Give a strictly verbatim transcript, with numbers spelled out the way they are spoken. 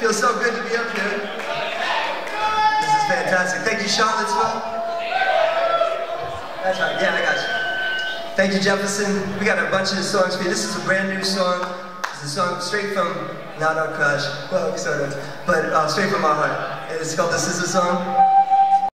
feels so good to be up here. This is fantastic. Thank you, Charlottesville. That's right, yeah, I got you. Thank you, Jefferson. We got a bunch of songs for you. This is a brand new song. It's a song straight from, not our crush, well, sort of, but uh, straight from our heart. It's called the Sister Song.